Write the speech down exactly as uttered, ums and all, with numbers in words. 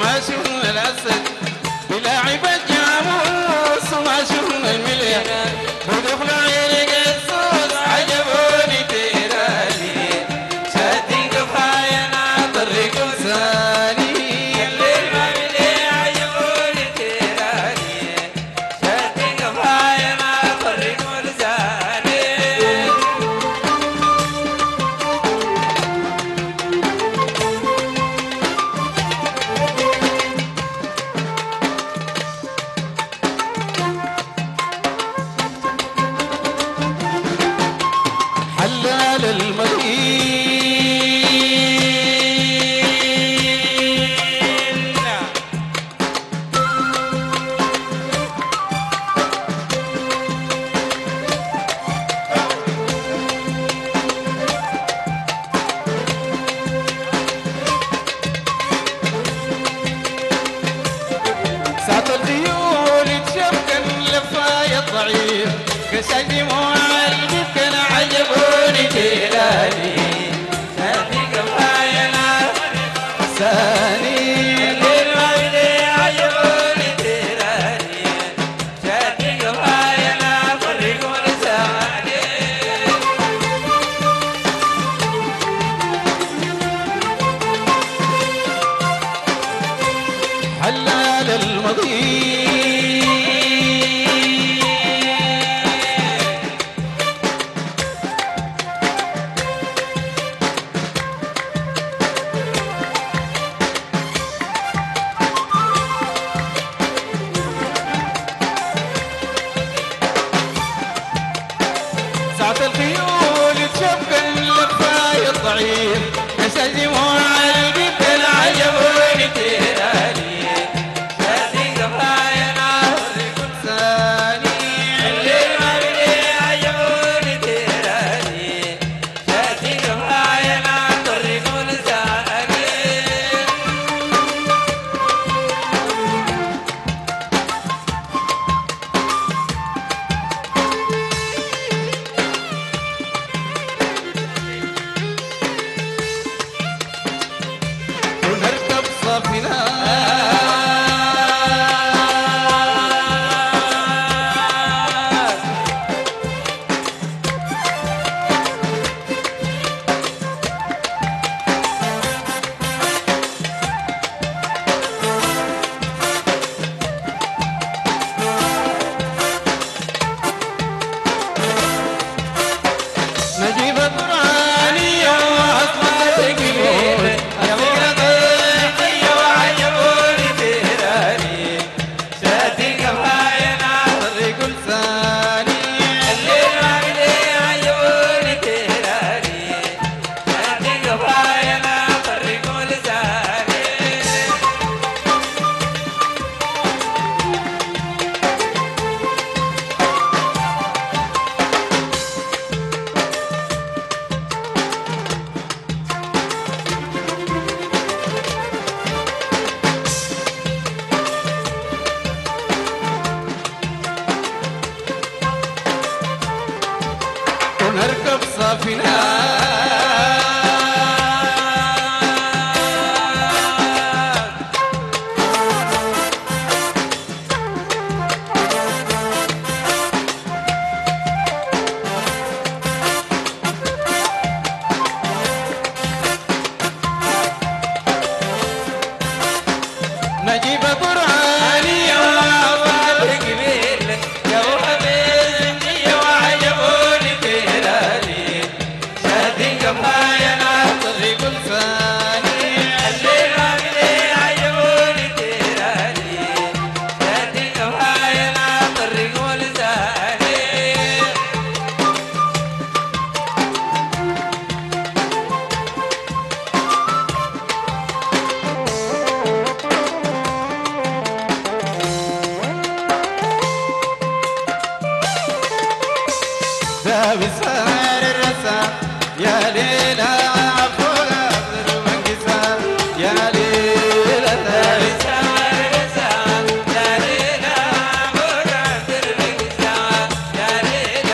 وما شفنا الأسد بلاعب الجاموس وما شفنا المليح ودخل عيني قصوص عجبوني تيراني شادين كفاية ناطر قصاني الليل ما بلي عجبوني تيراني شادين كفاية ناطر قصاني حلال المدين ساعة الخيول تشبكن لفاية ضعيف كسجي معلم كان عجبوني جيلاني شادي كفاية ناطر قصاني الليل ما بلي عجبوني تيراني شادي كفاية ناطر قصاني حلال المضي ساعة الخيول تشبكن لفاي الضعيف يسجمون على البيت عجبوني تيراني شادي كفاية ناطر قدساني الليل ما بلي عجبوني تيراني شادي كفاية ناطر قدساني ونركب سفينة